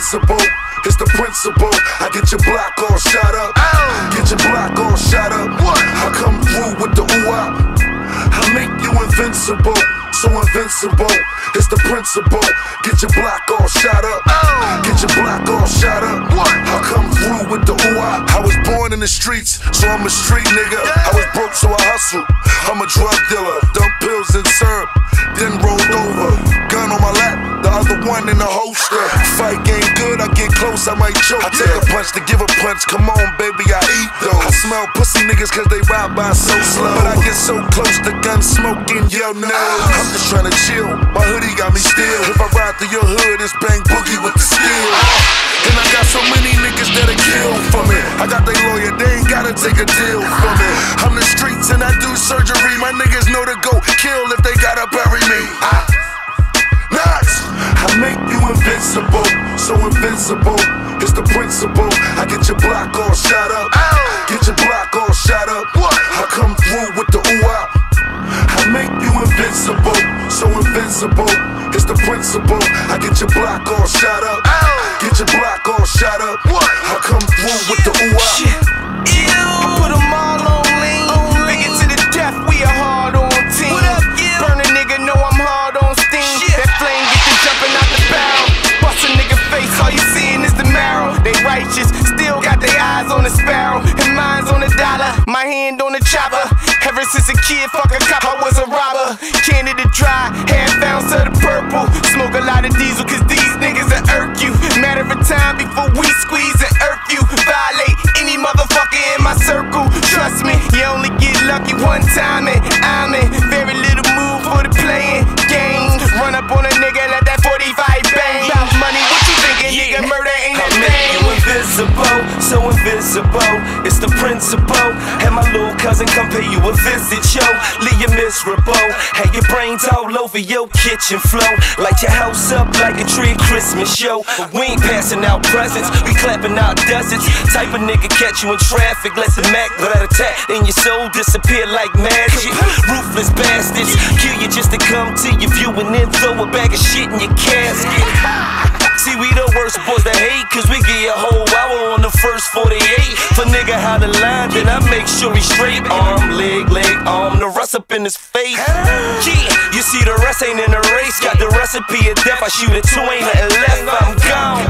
invincible. It's the principle. I get your block all shot up. Get your block all shot up. I come through with the ooh-ah. I make you invincible, so invincible. It's the principle. Get your block all shot up. Get your block all shot up. I come through with the ooh-ah. I was born in the streets, so I'm a street nigga. I was broke, so I hustle. I'm a drug dealer. Dump pills and syrup, then rolled over. Gun on my lap, the other one in the holster. Fight game good, I get close, I might choke. I take a punch to give a punch. Come on, baby, I eat those. I smell pussy niggas cause they ride by so slow. But I get so close, the gun smoking your nose. I'm just tryna chill, my hoodie got me still. If I ride through your hood, it's bang boogie with the steel. And I got so many niggas that'll kill for me. I got they lawyer, they ain't gotta take a deal for me. I'm the streets and I do surgery. My niggas know to go kill if they gotta bury me. I make you invincible, so invincible. It's the principle. I get your block all shot up. Get your block all shot up. I come through with the ooh-ah. I make you invincible, so invincible. It's the principle. I get your block all shot up. Get your block all shot up. I come through with the ooh-ah. I put them all on lean. Big it to the death, we a hard on team. Burn a nigga, know I'm hard on steam. That flame get to jumping out the barrel. Bust a nigga face, all you seeing is the marrow. They righteous, still got their eyes on the sparrow. And mine's on the dollar, my hand on the chopper. Ever since a kid, fuck a cop, I was a robber. Candy to dry, hair bounce to the purple. Smoke a lot of diesel, cause these niggas will irk you. Matter of time before we squeeze and irk you. Violate any motherfucker in my circle. Trust me, you only get lucky one time, and I'm in very little move for the playing games. Run up on a nigga, let that 45 bang. About money, what you thinking, nigga? Murder ain't a thing. I make you invincible, so invincible. It's the principle. Have my little cousin come pay you a visit, yo. Leave you miserable. Have your brains all over your kitchen floor. Light your house up like a tree Christmas show. But we ain't passing out presents, we clapping out dozens. Type of nigga catch you in traffic, let the Mac let attack, then your soul disappear like magic. Ruthless bastards, kill you just to come to your view and then throw a bag of shit in your casket. See, we the worst boys to hate, cause we get a whole hour on the first 48. For nigga out of line, then I make sure he's straight. Arm, leg, arm, the rest up in his face. Yeah, you see the rest ain't in the race. Got the recipe of death, I shoot it 2, ain't nothing left, I'm gone.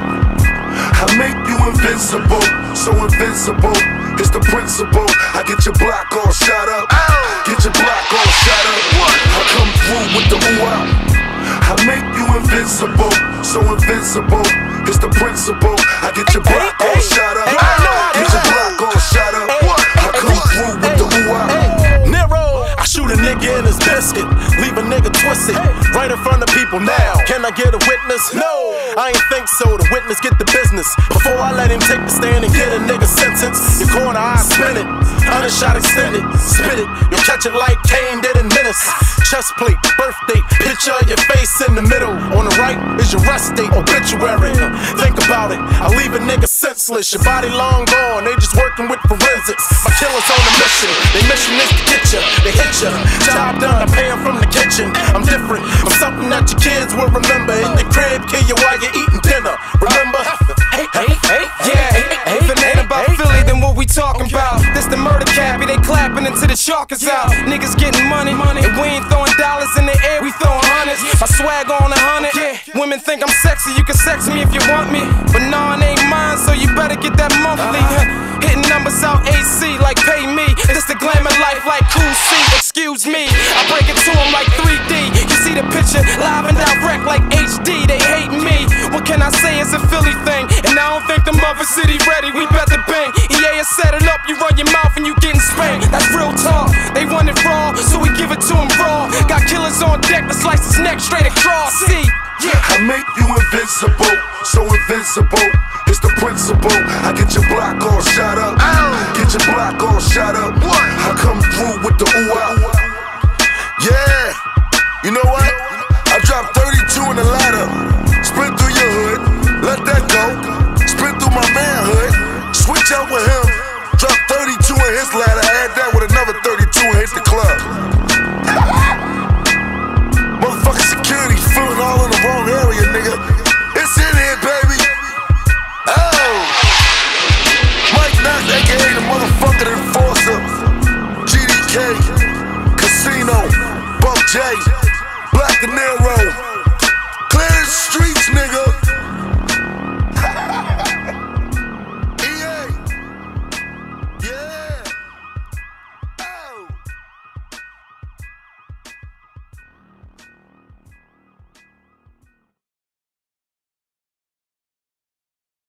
I make you invincible, so invincible. It's the principle. I get your block all shot up. Get your block all shot up. I come through with the ooh-ah. I make you invincible, so invincible. It's the principle. I get your block all shot up. Get your block all shot up. I come through with the ooh-ah. Nero, I shoot a nigga in his biscuit, leave a nigga twisted, right in front of people now. Can I get a witness? No, I ain't think so. The witness get the business before I let him take the stand and get a nigga sentence. Your corner, I spin it, undershot extended, spit it. You'll catch it like Kane did in Menace. Chest plate, birthday, picture of your face in the middle. On the right is your rest date, obituary. Think about it, I leave a nigga senseless. Your body long gone, they just working with forensics. My killer's on a mission, their mission is to get ya. They hit ya, job done, I pay 'em from the kitchen. I'm different, I'm something that your kids will remember. In the crib, kill you while you're eating dinner. Remember? Yeah, if it ain't about Philly, then what we talking about? This the murder cappy, they clapping until the chalk is out. Niggas getting money, and we ain't throwing dollars in the air, we throwing hundreds. My swag on 100. Women think I'm sexy, you can sex me if you want me, but nah, it ain't mine, so you better get that monthly. Hitting numbers out AC like pay me. This the glamour life like Cool C. Excuse me, I break it to them like 3D. You see the picture live and direct like HD. They hate me. What can I say? It's a Philly thing, and I don't think the mother city ready. We better bang. EA has set it up. You run your mouth and you getting spanked. That's real talk. They want it raw, so we give it to them raw. Got killers on deck to slice his neck straight across. See. Yeah. I make you invincible, so invincible. It's the principle. I get your block all shot up. Get your block all shot up. I come through with the ooh-ah. Yeah, you know what? I dropped 32 in the ladder. Sprint through your hood, let that go. Sprint through my manhood, switch out with him. Drop 32 in his ladder, add that with another 32 and hit the club. Motherfucking security feeling all in the wrong area, nigga. It's in here, baby. Gay, the motherfucking enforcer. GDK, Casino, Buck J, Black De Niro. Clear the streets, nigga.